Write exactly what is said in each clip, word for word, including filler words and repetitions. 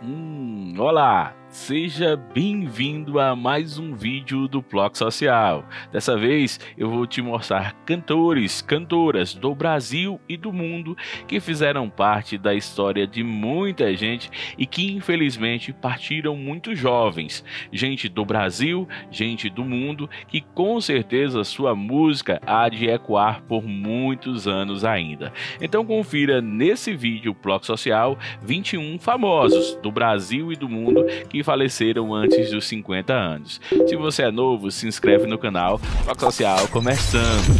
Hum, olá! Seja bem-vindo a mais um vídeo do Ploc Social. Dessa vez eu vou te mostrar cantores, cantoras do Brasil e do mundo que fizeram parte da história de muita gente e que infelizmente partiram muito jovens. Gente do Brasil, gente do mundo, que com certeza sua música há de ecoar por muitos anos ainda. Então confira nesse vídeo Ploc Social vinte e um famosos do Brasil e do mundo que faleceram antes dos cinquenta anos. Se você é novo, se inscreve no canal. Ploc Social começando.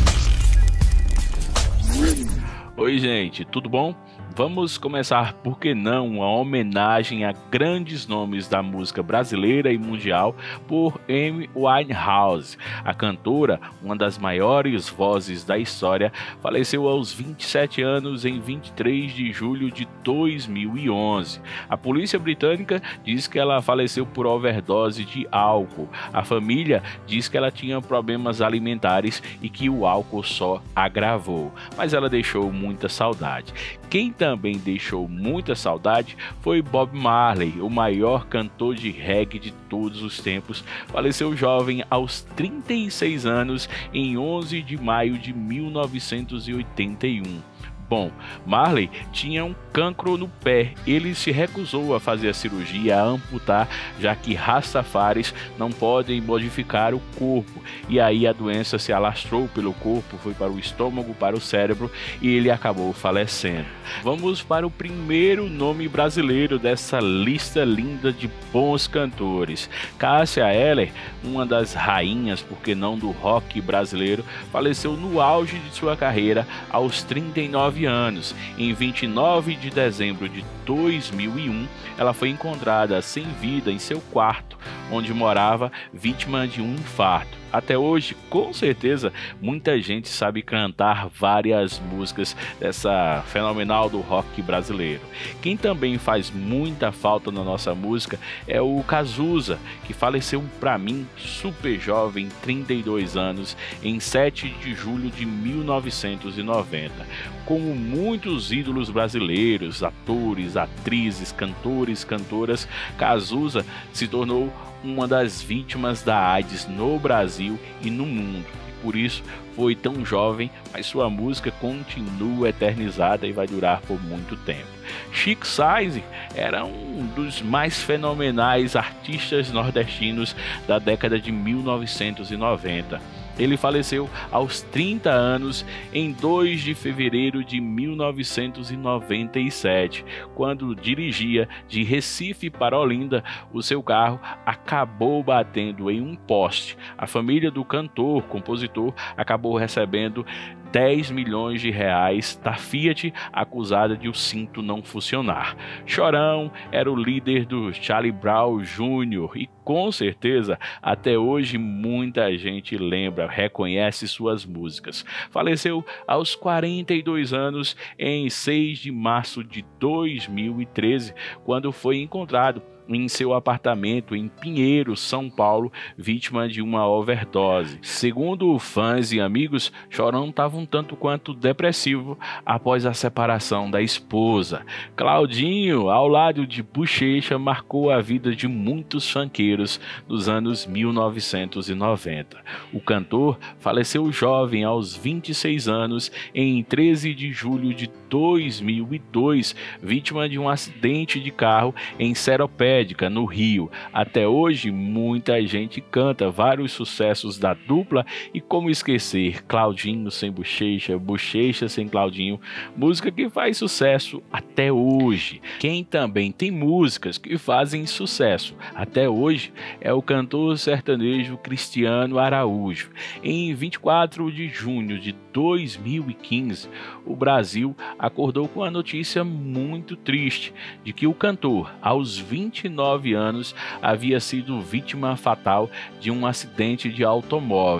Oi gente, tudo bom? Vamos começar, por que não, uma homenagem a grandes nomes da música brasileira e mundial por Amy Winehouse. A cantora, uma das maiores vozes da história, faleceu aos vinte e sete anos em vinte e três de julho de dois mil e onze. A polícia britânica diz que ela faleceu por overdose de álcool. A família diz que ela tinha problemas alimentares e que o álcool só agravou, mas ela deixou muita saudade. Quem também deixou muita saudade foi Bob Marley, o maior cantor de reggae de todos os tempos. Faleceu jovem aos trinta e seis anos em onze de maio de mil novecentos e oitenta e um. Bom, Marley tinha um cancro no pé. Ele se recusou a fazer a cirurgia, a amputar, já que rastafaris não podem modificar o corpo. E aí a doença se alastrou pelo corpo, foi para o estômago, para o cérebro e ele acabou falecendo. Vamos para o primeiro nome brasileiro dessa lista linda de bons cantores. Cássia Eller, uma das rainhas, por que não, do rock brasileiro, faleceu no auge de sua carreira aos trinta e nove anos. Em vinte e nove de dezembro de dois mil e um, ela foi encontrada sem vida em seu quarto, onde morava, vítima de um infarto. Até hoje, com certeza, muita gente sabe cantar várias músicas dessa fenomenal do rock brasileiro. Quem também faz muita falta na nossa música é o Cazuza, que faleceu para mim super jovem, trinta e dois anos, em sete de julho de mil novecentos e noventa. Como muitos ídolos brasileiros, atores, atrizes, cantores, cantoras, Cazuza se tornou uma das vítimas da AIDS no Brasil e no mundo. E por isso foi tão jovem, mas sua música continua eternizada e vai durar por muito tempo. Chico Science era um dos mais fenomenais artistas nordestinos da década de mil novecentos e noventa. Ele faleceu aos trinta anos em dois de fevereiro de mil novecentos e noventa e sete, quando dirigia de Recife para Olinda. O seu carro acabou batendo em um poste. A família do cantor, compositor, acabou recebendo dez milhões de reais da Fiat, acusada de o cinto não funcionar. Chorão era o líder do Charlie Brown Júnior e com certeza até hoje muita gente lembra, reconhece suas músicas. Faleceu aos quarenta e dois anos em seis de março de dois mil e treze, quando foi encontrado em seu apartamento em Pinheiro, São Paulo, vítima de uma overdose. Segundo fãs e amigos, Chorão estava um tanto quanto depressivo após a separação da esposa. Claudinho, ao lado de Bochecha, marcou a vida de muitos funkeiros nos anos mil novecentos e noventa. O cantor faleceu jovem aos vinte e seis anos em treze de julho de dois mil e dois, vítima de um acidente de carro em Seropédica, no Rio. Até hoje, muita gente canta vários sucessos da dupla e como esquecer Claudinho sem Bochecha, Bochecha sem Claudinho, música que faz sucesso até hoje. Quem também tem músicas que fazem sucesso até hoje é o cantor sertanejo Cristiano Araújo. Em vinte e quatro de junho de dois mil e quinze, o Brasil acordou com a notícia muito triste de que o cantor, aos vinte e nove anos, havia sido vítima fatal de um acidente de automóvel.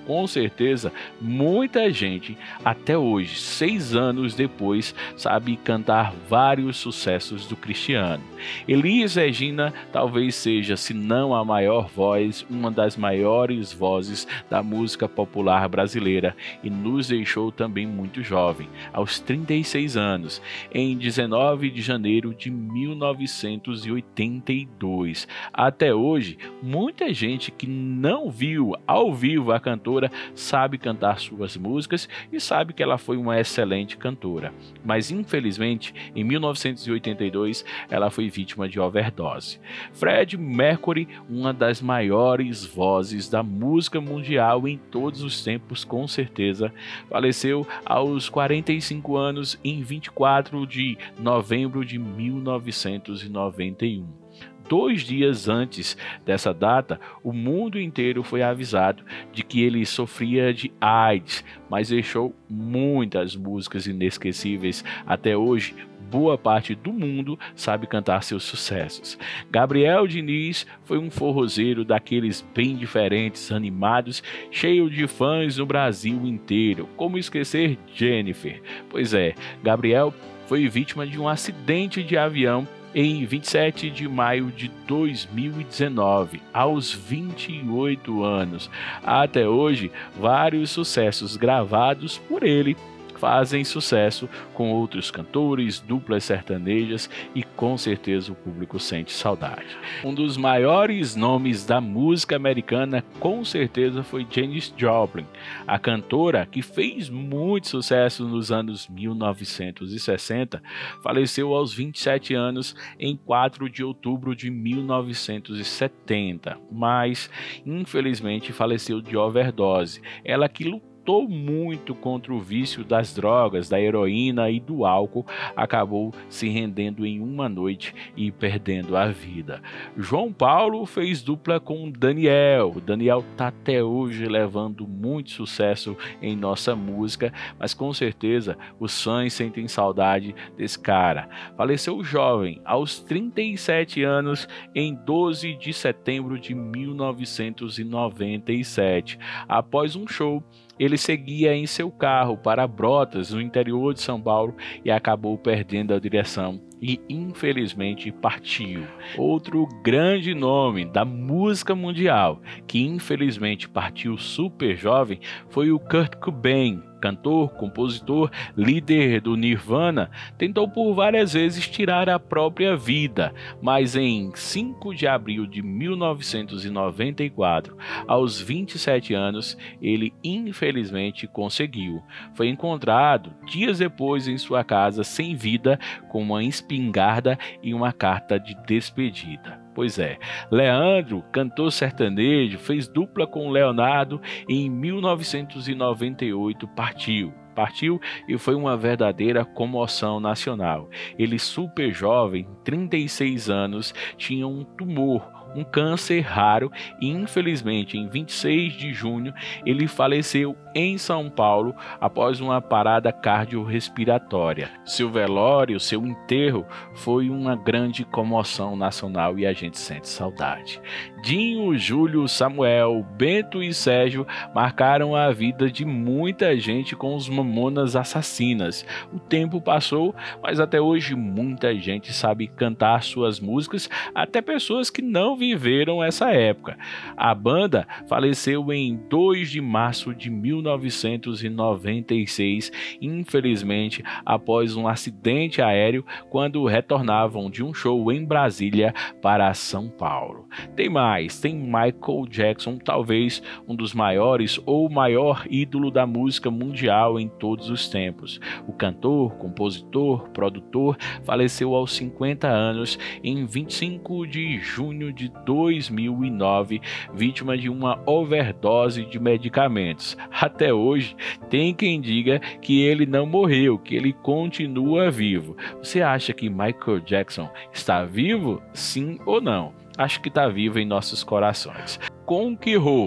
com certeza muita gente até hoje, seis anos depois, sabe cantar vários sucessos do Cristiano. Elis Regina talvez seja, se não a maior voz, uma das maiores vozes da música popular brasileira, e nos deixou também muito jovem, aos trinta e seis anos, em dezenove de janeiro de mil novecentos e oitenta e dois. Até hoje, muita gente que não viu ao vivo a cantora sabe cantar suas músicas e sabe que ela foi uma excelente cantora. Mas infelizmente, em mil novecentos e oitenta e dois, ela foi vítima de overdose. Freddie Mercury, uma das maiores vozes da música mundial em todos os tempos, com certeza, faleceu aos quarenta e cinco anos em vinte e quatro de novembro de mil novecentos e noventa e um. Dois dias antes dessa data, o mundo inteiro foi avisado de que ele sofria de AIDS, mas deixou muitas músicas inesquecíveis. Até hoje, boa parte do mundo sabe cantar seus sucessos. Gabriel Diniz foi um forrozeiro daqueles bem diferentes, animados, cheio de fãs no Brasil inteiro. Como esquecer Jennifer? Pois é, Gabriel foi vítima de um acidente de avião em vinte e sete de maio de dois mil e dezenove, aos vinte e oito anos. Até hoje, vários sucessos gravados por ele fazem sucesso com outros cantores, duplas sertanejas, e com certeza o público sente saudade. Um dos maiores nomes da música americana com certeza foi Janis Joplin, a cantora que fez muito sucesso nos anos mil novecentos e sessenta, faleceu aos vinte e sete anos em quatro de outubro de mil novecentos e setenta, mas infelizmente faleceu de overdose. Ela que lutou lutou muito contra o vício das drogas, da heroína e do álcool, acabou se rendendo em uma noite e perdendo a vida. João Paulo fez dupla com Daniel. Daniel está até hoje levando muito sucesso em nossa música, mas com certeza os fãs sentem saudade desse cara. Faleceu jovem, aos trinta e sete anos, em doze de setembro de mil novecentos e noventa e sete. Após um show, ele seguia em seu carro para Brotas, no interior de São Paulo, e acabou perdendo a direção e infelizmente partiu. Outro grande nome da música mundial que infelizmente partiu super jovem foi o Kurt Cobain. Cantor, compositor, líder do Nirvana, tentou por várias vezes tirar a própria vida, mas em cinco de abril de mil novecentos e noventa e quatro, aos vinte e sete anos, ele infelizmente conseguiu. Foi encontrado dias depois em sua casa sem vida, com uma espingarda e uma carta de despedida. Pois é, Leandro, cantor sertanejo, fez dupla com Leonardo e em mil novecentos e noventa e oito partiu. Partiu e foi uma verdadeira comoção nacional. Ele, super jovem, trinta e seis anos, tinha um tumor, um câncer raro, e infelizmente em vinte e seis de junho ele faleceu em São Paulo após uma parada cardiorrespiratória. Seu velório, seu enterro foi uma grande comoção nacional e a gente sente saudade. Dinho, Júlio, Samuel, Bento e Sérgio marcaram a vida de muita gente com os Mamonas Assassinas. O tempo passou, mas até hoje muita gente sabe cantar suas músicas, até pessoas que não viveram essa época. A banda faleceu em dois de março de mil novecentos e noventa e seis, infelizmente após um acidente aéreo quando retornavam de um show em Brasília para São Paulo. Tem mais, tem Michael Jackson, talvez um dos maiores ou maior ídolo da música mundial em todos os tempos. O cantor, compositor, produtor faleceu aos cinquenta anos em vinte e cinco de junho de dois mil e nove, vítima de uma overdose de medicamentos. Até hoje, tem quem diga que ele não morreu, que ele continua vivo. Você acha que Michael Jackson está vivo? Sim ou não? Acho que está vivo em nossos corações. Com que roupa?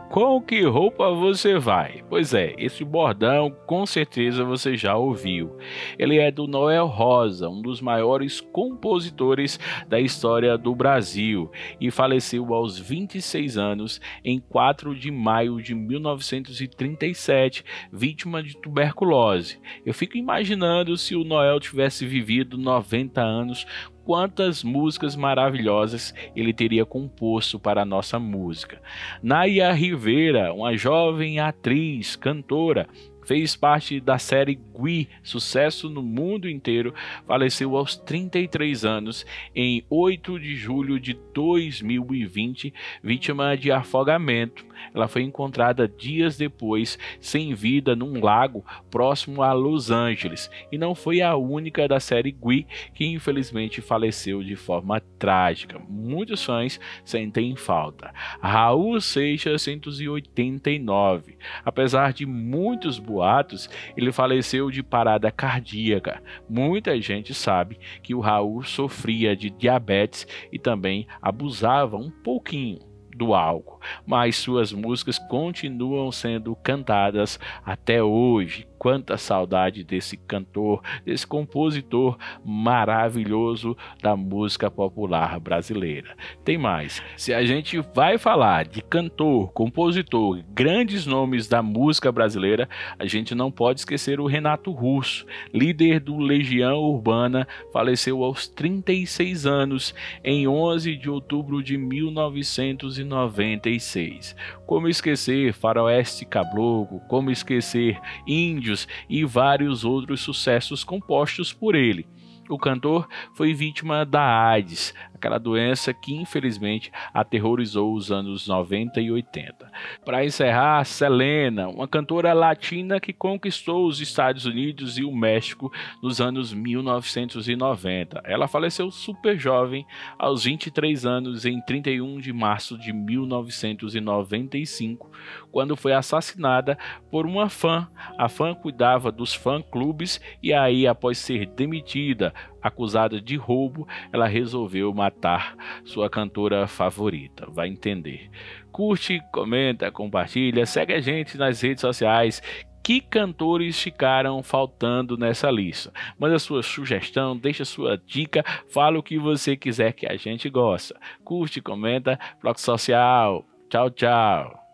Com que roupa você vai? Pois é, esse bordão com certeza você já ouviu. Ele é do Noel Rosa, um dos maiores compositores da história do Brasil, e faleceu aos vinte e seis anos em quatro de maio de mil novecentos e trinta e sete, vítima de tuberculose. Eu fico imaginando se o Noel tivesse vivido noventa anos, quantas músicas maravilhosas ele teria composto para a nossa música. Naya Rivera, uma jovem atriz, cantora, fez parte da série Glee, sucesso no mundo inteiro, faleceu aos trinta e três anos em oito de julho de dois mil e vinte, vítima de afogamento. Ela foi encontrada dias depois, sem vida, num lago próximo a Los Angeles, e não foi a única da série Glee que infelizmente faleceu de forma trágica. Muitos fãs sentem falta. Raul Seixas, cento e oitenta e nove. Apesar de muitos boatos, ele faleceu de parada cardíaca. Muita gente sabe que o Raul sofria de diabetes e também abusava um pouquinho do álcool, mas suas músicas continuam sendo cantadas até hoje. Quanta saudade desse cantor, desse compositor maravilhoso da música popular brasileira. Tem mais. Se a gente vai falar de cantor, compositor, grandes nomes da música brasileira, a gente não pode esquecer o Renato Russo, líder do Legião Urbana, faleceu aos trinta e seis anos em onze de outubro de mil novecentos e noventa e seis. Como esquecer Faroeste Caboclo, como esquecer Índio e vários outros sucessos compostos por ele. O cantor foi vítima da AIDS, aquela doença que infelizmente aterrorizou os anos noventa e oitenta. Para encerrar, Selena, uma cantora latina que conquistou os Estados Unidos e o México nos anos mil novecentos e noventa. Ela faleceu super jovem, aos vinte e três anos, em trinta e um de março de mil novecentos e noventa e cinco, quando foi assassinada por uma fã. A fã cuidava dos fã-clubes e aí, após ser demitida, acusada de roubo, ela resolveu matar sua cantora favorita. Vai entender. Curte, comenta, compartilha, segue a gente nas redes sociais. Que cantores ficaram faltando nessa lista? Manda sua sugestão, deixa sua dica, fala o que você quiser que a gente gosta. Curte, comenta, bloco social. Tchau, tchau.